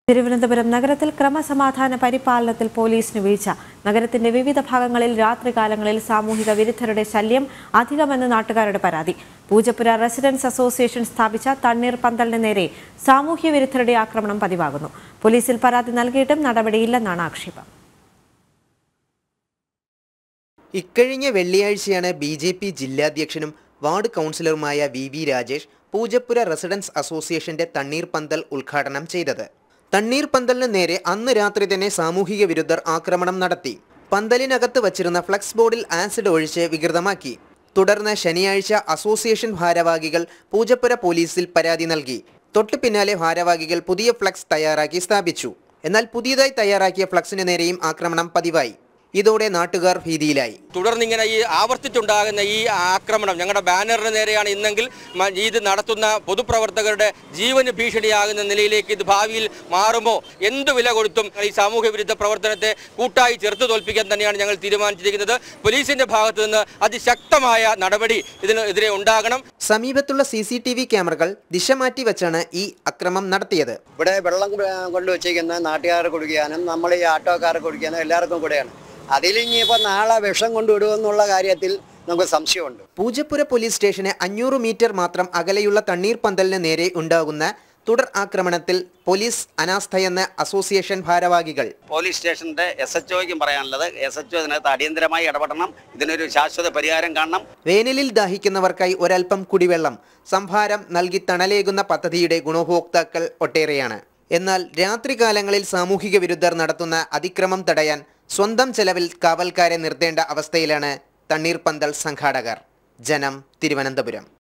തിരുവനന്തപുരം നഗരത്തിൽ ക്രമസമാധാന പരിപാലനത്തിൽ പോലീസിന് വീഴ്ച. നഗരത്തിന്റെ വിവിധ ഭാഗങ്ങളിൽ രാത്രികാലങ്ങളിൽ സാമൂഹിക വിരുദ്ധരുടെ ശല്യം അധികമെന്ന് നാട്ടുകാരുടെ പരാതി. പൂജപ്പുര റെസിഡൻസ് അസോസിയേഷൻ സ്ഥാപിച്ച തണ്ണീർ പന്തലിന് നേരെ സാമൂഹ്യ വിരുദ്ധരുടെ ആക്രമണം പതിവാകുന്നു. പോലീസിൽ പരാതി നൽകിയിട്ടും നടപടിയില്ലെന്നാണ് ആക്ഷേപം. ഇക്കഴിഞ്ഞ വെള്ളിയാഴ്ചയാണ് ബിജെപി ജില്ലാധ്യക്ഷനും വാർഡ് കൗൺസിലറുമായ വി രാജേഷ് പൂജപ്പുര റെസിഡൻസ് അസോസിയേഷന്റെ തണ്ണീർ പന്തൽ ഉദ്ഘാടനം ചെയ്തത്. തണ്ണീർ പന്തലിന് നേരെ അന്ന് രാത്രി തന്നെ സാമൂഹിക വിരുദ്ധർ ആക്രമണം നടത്തി. പന്തലിനകത്ത് വച്ചിരുന്ന ഫ്ലക്സ് ബോർഡിൽ ആസിഡ് ഒഴിച്ച് വികൃതമാക്കി. തുടർന്ന് ശനിയാഴ്ച അസോസിയേഷൻ ഭാരവാഹികൾ പൂജപ്പുര പോലീസിൽ പരാതി നൽകി. തൊട്ടു പിന്നാലെ ഭാരവാഹികൾ പുതിയ ഫ്ലക്സ് തയ്യാറാക്കി സ്ഥാപിച്ചു. എന്നാൽ പുതിയതായി തയ്യാറാക്കിയ ഫ്ലക്സിന് നേരെയും ആക്രമണം പതിവായി. ഇതോടെ നാട്ടുകാർ ഭീതിയിലായി. തുടർന്നിങ്ങനെ ഈ ആവർത്തിച്ചുണ്ടാകുന്ന ഈ ആക്രമണം ഞങ്ങളുടെ ബാനറിന് നേരെയാണ് ഇന്നെങ്കിൽ ഇത് നടത്തുന്ന പൊതുപ്രവർത്തകരുടെ ജീവന് ഭീഷണിയാകുന്ന നിലയിലേക്ക് ഇത് ഭാവിയിൽ മാറുമോ? എന്ത് വില കൊടുത്തും ഈ സാമൂഹ്യ വിരുദ്ധ പ്രവർത്തനത്തെ കൂട്ടായി ചെറുത്തു തോൽപ്പിക്കാൻ തന്നെയാണ് ഞങ്ങൾ തീരുമാനിച്ചിരിക്കുന്നത്. പോലീസിന്റെ ഭാഗത്തു നിന്ന് അതിശക്തമായ നടപടി ഇതിനെതിരെ ഉണ്ടാകണം. സമീപത്തുള്ള CCTV ക്യാമറകൾ ദിശ മാറ്റി വെച്ചാണ് ഈ അക്രമം നടത്തിയത്. ഇവിടെ വെള്ളം കൊണ്ടുവച്ചിരിക്കുന്ന നാട്ടുകാരെ കുടിക്കാനും നമ്മൾ ഈ ആട്ടോക്കാരെ കുടിക്കാനും എല്ലാവർക്കും കൂടെയാണ്. അതിലിനിയിപ്പോൾ നാളെ വിഷം കൊണ്ടുവിടുമെന്നുള്ള കാര്യത്തിൽ നമുക്ക് സംശയമുണ്ട്. പൂജപ്പുര പോലീസ് സ്റ്റേഷന് 500 മീറ്റർ മാത്രം അകലെയുള്ള തണ്ണീർ പന്തലിന് നേരെ ഉണ്ടാകുന്ന തുടർ ആക്രമണത്തിൽ പോലീസ് അനാസ്ഥയെന്ന് അസോസിയേഷൻ ഭാരവാഹികൾ. പോലീസ് സ്റ്റേഷന്റെ SHOയ്ക്കും പറയാനുള്ളത്, SHO ഇതിനകത്ത് അടിയന്തരമായി ഇടപെടണം, ഇതിനൊരു ശാശ്വത പരിഹാരം കാണണം. വേനലിൽ ദാഹിക്കുന്നവർക്കായി ഒരൽപ്പം കുടിവെള്ളം സംഭാരം നൽകി തണലേകുന്ന പദ്ധതിയുടെ ഗുണഭോക്താക്കൾ ഒട്ടേറെയാണ്. എന്നാൽ രാത്രികാലങ്ങളിൽ സാമൂഹിക വിരുദ്ധർ നടത്തുന്ന അതിക്രമം തടയാൻ സ്വന്തം ചെലവിൽ കാവൽക്കാരെ നിർത്തേണ്ട അവസ്ഥയിലാണ് തണ്ണീർ പന്തൽ സംഘാടകർ. ജനം, തിരുവനന്തപുരം.